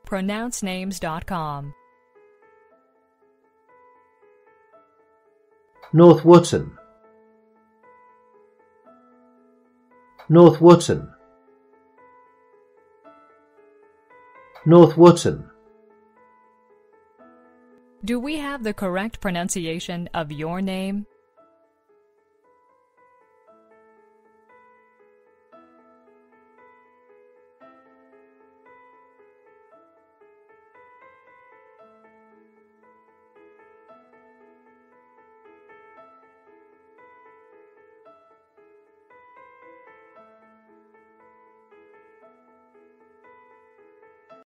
pronouncenames.com. North Wootton, North Wootton, North Wootton. Do we have the correct pronunciation of your name?